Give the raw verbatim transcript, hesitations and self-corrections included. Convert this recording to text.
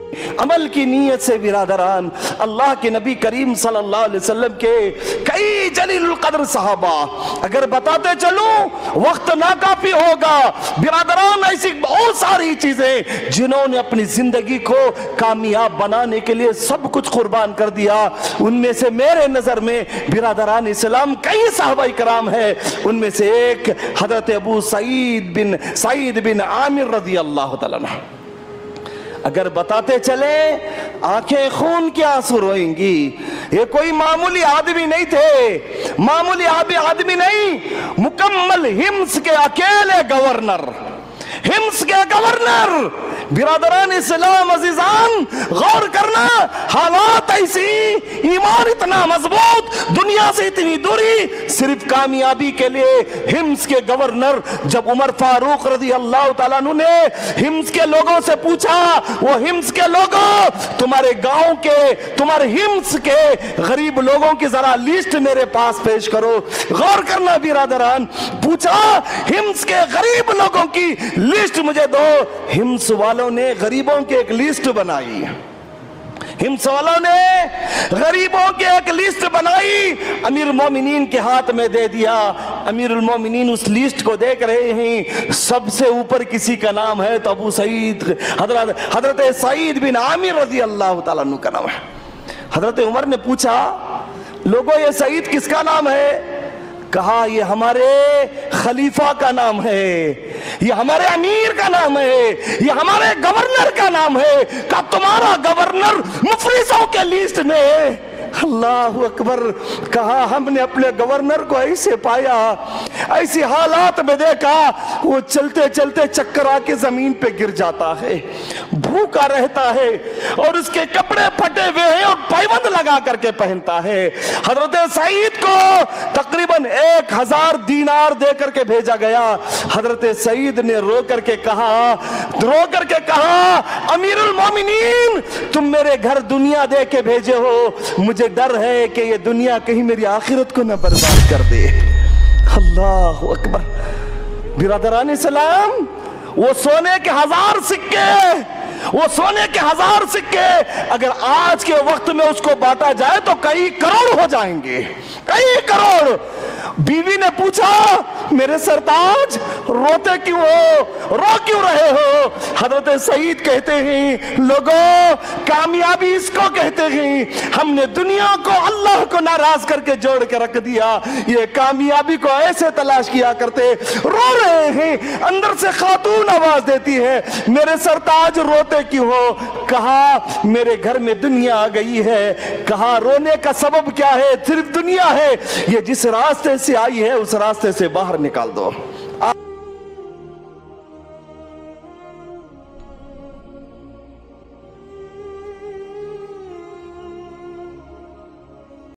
عمل کی نیت سے برادران اللہ کے نبی کریم صلی اللہ علیہ وسلم کے کئی جلیل القدر صحابہ، اگر بتاتے چلوں وقت ناکافی ہوگا برادران، ایسی بہت ساری چیزیں جنہوں نے اپنی زندگی کو کامیاب بنانے کے لیے سب کچھ قربان کر دیا۔ ان میں سے میرے نظر میں برادران اسلام کئی صحابہ کرام ہیں، ان میں سے ایک حضرت ابو سعید بن سعید بن عامر رضی اللہ تعالیٰ عنہ۔ اگر بتاتے چلیں آنکھیں خون کے آنسو روئیں گی، یہ کوئی معمولی آدمی نہیں تھے، معمولی آدمی نہیں، مکمل ہمس کے اکیلے گورنر، ہمس کے گورنر۔ برادران اسلام عزیزان غور کرنا، حالات ایسی، ایمان اتنا مضبوط، دنیا سے اتنی دوری، صرف کامیابی کے لیے ہمس کے گورنر جب عمر فاروق رضی اللہ تعالیٰ عنہ نے ہمس کے لوگوں سے پوچھا، وہ ہمس کے لوگوں تمہارے گاؤں کے، تمہارے ہمس کے غریب لوگوں کی ذرا لسٹ میرے پاس پیش کرو۔ غور کرنا برادران، پوچھا ہمس کے غریب لوگوں کی لسٹ مجھے دو۔ ہمس والوں نے غریبوں کی ایک لسٹ بنائی، ہمس والوں نے غریبوں کی ایک لسٹ بنائی، امیر المومنین کے ہاتھ میں دے دیا۔ امیر المومنین اس لسٹ کو دیکھ رہے ہیں، سب سے اوپر کسی کا نام ہے تو ابو سعید حضرت حضرت سعید بن عامر رضی اللہ تعالیٰ عنہ کا نام ہے۔ حضرت عمر نے پوچھا لوگوں یہ سعید کس کا نام ہے؟ کہا یہ ہمارے خلیفہ کا نام ہے، یہ ہمارے امیر کا نام ہے، یہ ہمارے گورنر کا نام ہے۔ کہا تمہارا گورنر مفلسوں کے لیسٹ میں ہے؟ اللہ اکبر۔ کہا ہم نے اپنے گورنر کو ایسے پایا، ایسی حالات میں دیکھا، وہ چلتے چلتے چکر آ کے زمین پہ گر جاتا ہے، بھوکا رہتا ہے، اور اس کے کپڑے پھٹے ہوئے ہیں اور پائبند لگا کر کے پہنتا ہے۔ حضرت سعید کو تقریباً ایک ہزار دینار دے کر کے بھیجا گیا۔ حضرت سعید نے رو کر کے کہا رو کر کے کہا امیر المومنین تم میرے گھر دنیا دے کے بھیجے ہو، مجھے ڈر ہے کہ یہ دنیا کہیں میری آخرت کو نہ برباد کر دے۔ اللہ اکبر۔ برادران اسلام، وہ سونے کے ہزار سکے، وہ سونے کے ہزار سکے اگر آج کے وقت میں اس کو بانٹا جائے تو کئی کروڑ ہو جائیں گے، کئی کروڑ۔ بیوی نے پوچھا میرے سرتاج روتے کیوں ہو، رو کیوں رہے ہو؟ حضرت سعید کہتے ہیں لوگوں کامیابی اس کو کہتے ہیں، ہم نے دنیا کو اللہ کو ناراض کر کے جوڑ کے رکھ دیا، یہ کامیابی کو ایسے تلاش کیا کرتے۔ رو رہے ہیں، اندر سے خاتون آواز دیتی ہے میرے سرتاج روتے کیوں ہو؟ کہا میرے گھر میں دنیا آ گئی ہے۔ کہا رونے کا سبب کیا ہے؟ صرف دنیا ہے، یہ جس راستے سے آئی ہے اس راستے سے باہر نکال دو۔